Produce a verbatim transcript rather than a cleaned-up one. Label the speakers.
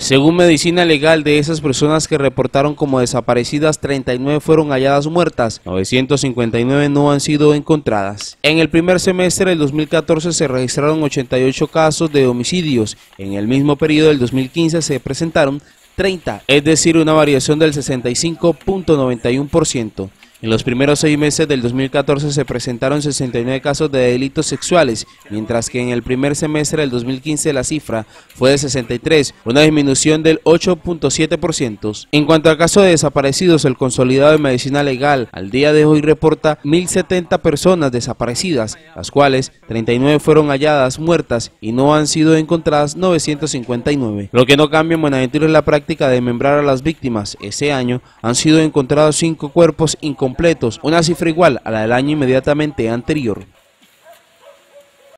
Speaker 1: Según Medicina Legal, de esas personas que reportaron como desaparecidas, treinta y nueve fueron halladas muertas, novecientas cincuenta y nueve no han sido encontradas. En el primer semestre del dos mil catorce se registraron ochenta y ocho casos de homicidios, en el mismo periodo del dos mil quince se presentaron treinta, es decir, una variación del sesenta y cinco punto noventa y uno por ciento. En los primeros seis meses del dos mil catorce se presentaron sesenta y nueve casos de delitos sexuales, mientras que en el primer semestre del dos mil quince la cifra fue de sesenta y tres, una disminución del ocho punto siete por ciento. En cuanto al caso de desaparecidos, el consolidado de Medicina Legal al día de hoy reporta mil setenta personas desaparecidas, las cuales treinta y nueve fueron halladas muertas y no han sido encontradas novecientas cincuenta y nueve. Lo que no cambia en Buenaventura es la práctica de desmembrar a las víctimas. Ese año han sido encontrados cinco cuerpos incompletos, una cifra igual a la del año inmediatamente anterior.